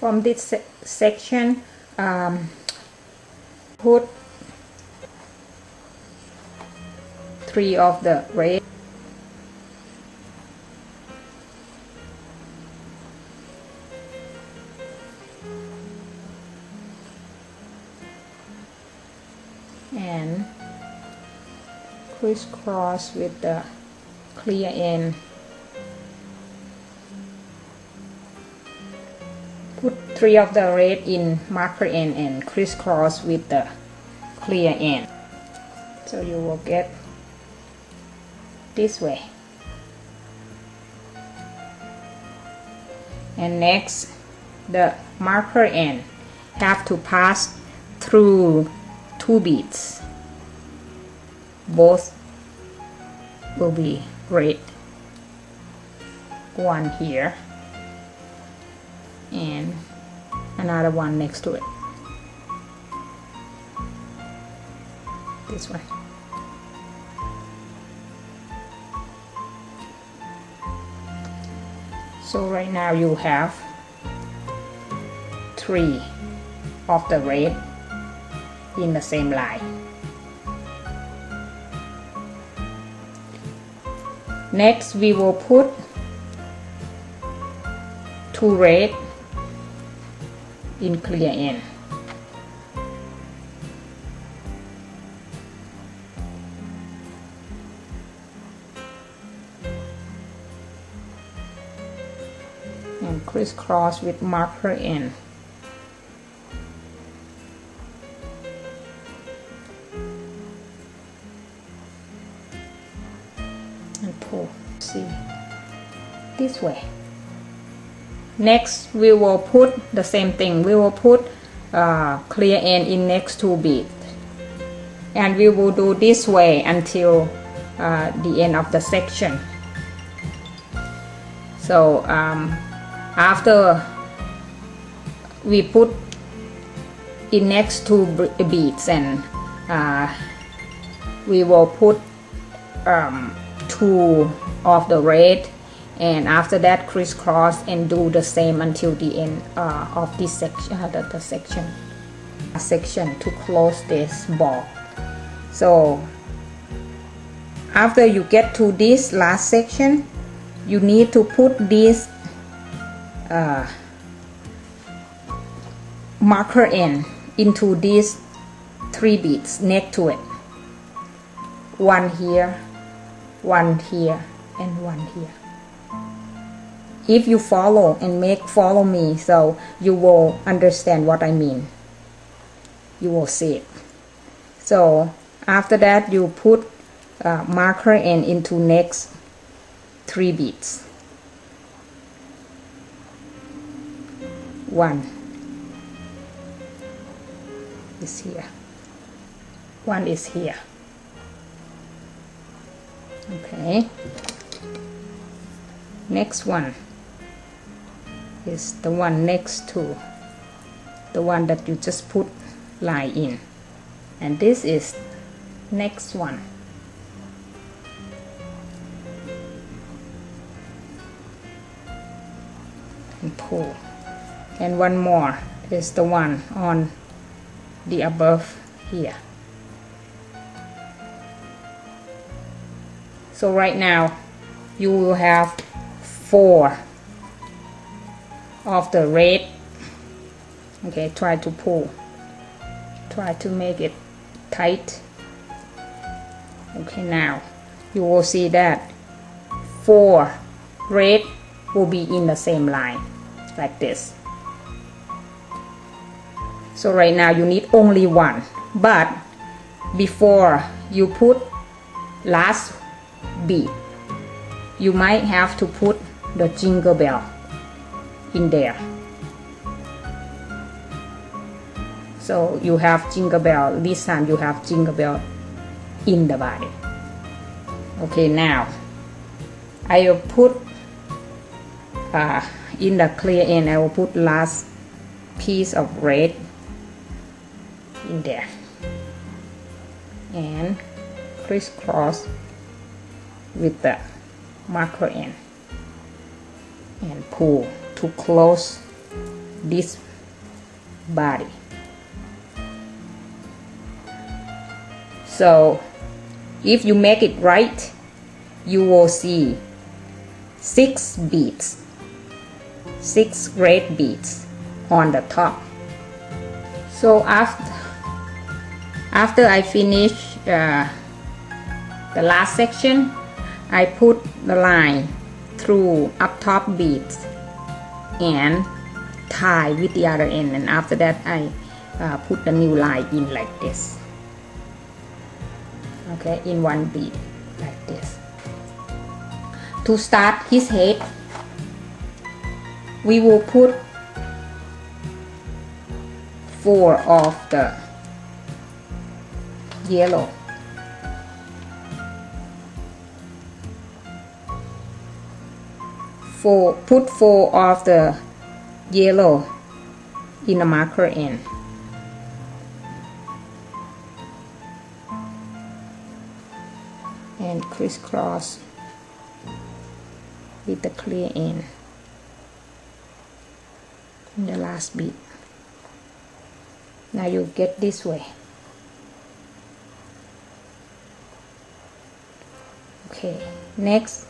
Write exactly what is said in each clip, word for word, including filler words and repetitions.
from this se section, um, put three of the red and crisscross with the clear end. Put three of the red in marker end and crisscross with the clear end. So you will get this way. And next, the marker end have to pass through two beads. Both will be red. One here and another one next to it. This one. So right now you have three of the red in the same line. Next we will put two red in clear end. And crisscross with marker end. And pull. See, this way. Next we will put the same thing. We will put uh, clear end in next two beads, and we will do this way until uh, the end of the section. So um, after we put in next two beads, and uh, we will put um, two of the red, and after that crisscross and do the same until the end uh, of this section, uh, the, the section section to close this ball. So after you get to this last section, you need to put this uh, marker end into these three beads next to it. One here, one here, and one here. If you follow and make follow me, so you will understand what I mean. You will see it. So after that you put uh, marker end into next three beads. One is here. One is here. Okay. Next one is the one next to the one that you just put line in, and this is next one. And pull, and one more is the one on the above here. So right now you will have four of the red. Okay, try to pull, try to make it tight. Okay, now you will see that four red will be in the same line like this. So right now you need only one, but before you put last bead, you might have to put the jingle bell in there. So you have jingle bell, this time you have jingle bell in the body. Okay, now I will put uh, in the clear end, I will put last piece of red in there and crisscross with the marker end and pull to close this body. So if you make it right, you will see six beads, six red beads on the top. So after after I finish uh, the last section, I put the line through up top beads and tie with the other end, and after that I uh, put the new line in like this, okay, in one bead like this. To start his head, we will put four of the yellow. Four, put four of the yellow in the marker end. And crisscross with the clear end in the last bead. Now you get this way. Okay, next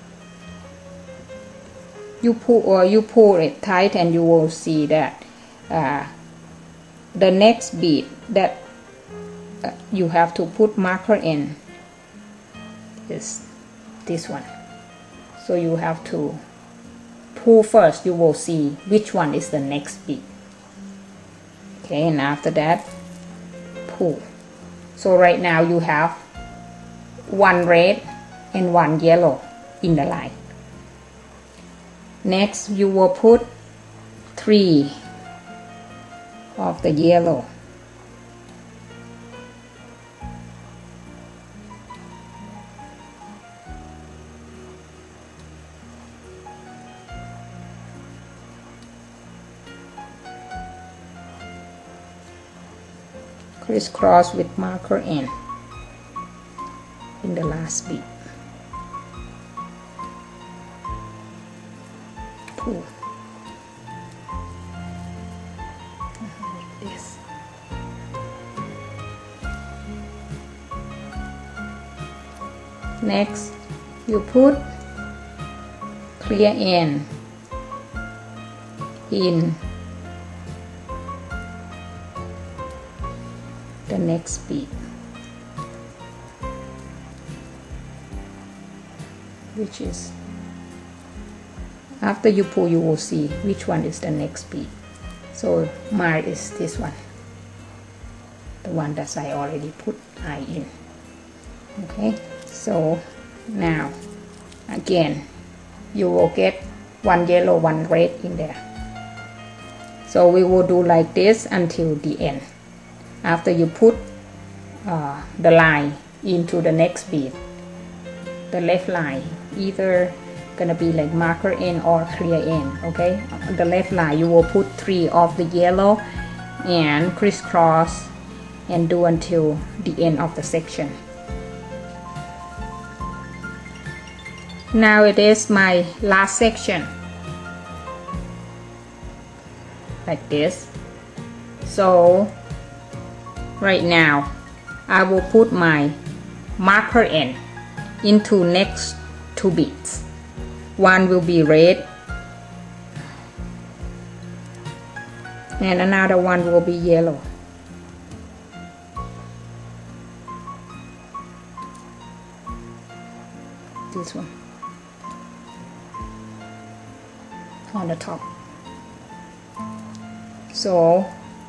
you pull or you pull it tight, and you will see that uh, the next bead that uh, you have to put marker in is this one. So you have to pull first. You will see which one is the next bead. Okay, and after that pull. So right now you have one red and one yellow in the line. Next you will put three of the yellow. Crisscross with marker end in the last bead. Pull like this. Next you put clear end in the next bead, which is after you pull, you will see which one is the next bead. So mine is this one, the one that I already put eye in. Okay, so now again you will get one yellow, one red in there. So we will do like this until the end. After you put uh, the line into the next bead, the left line either gonna be like marker end or clear end. Okay, the left line you will put three of the yellow and crisscross and do until the end of the section. Now it is my last section like this. So right now I will put my marker end into next two beads. One will be red and another one will be yellow. This one on the top. So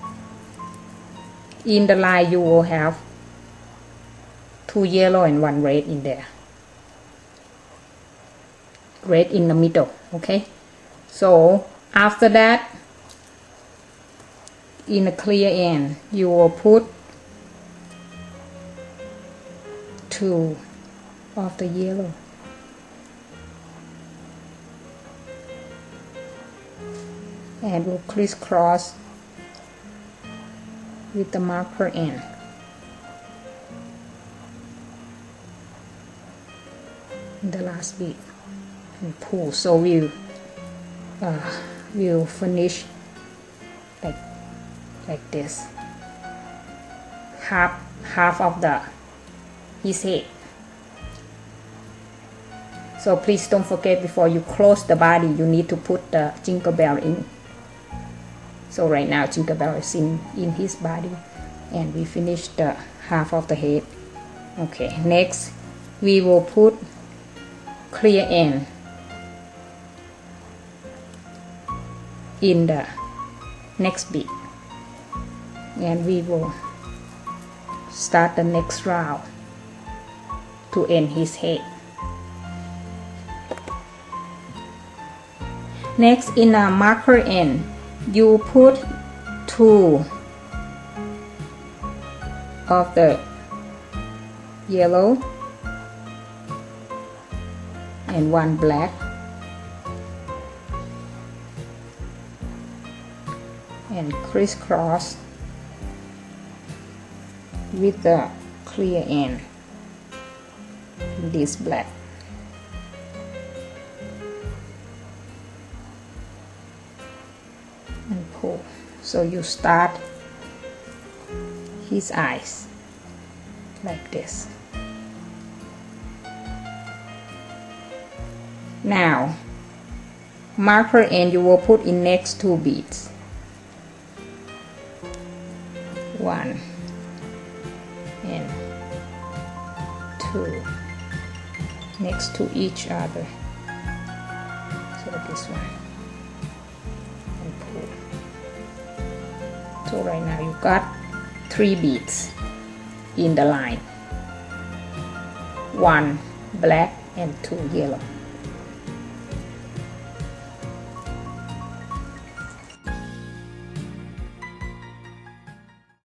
in the line you will have two yellow and one red in there. Red in the middle. Okay, so after that in the clear end you will put two of the yellow and we'll crisscross with the marker end. In the last bead and pull. So we'll uh, we'll finish like this, half half of the his head. So please don't forget, before you close the body, you need to put the Jingle Bell in. So right now Jingle Bell is in, in his body, and we finished the half of the head. Okay, next we will put clear end in the next bit, and we will start the next round to end his head. Next, in a marker end, you put two of the yellow and one black, and crisscross with the clear end, this black. And pull. So you start his eyes like this. Now marker end you will put in next two beads, one and two, next to each other. So this one, and pull. So right now you got three beads in the line, one black and two yellow.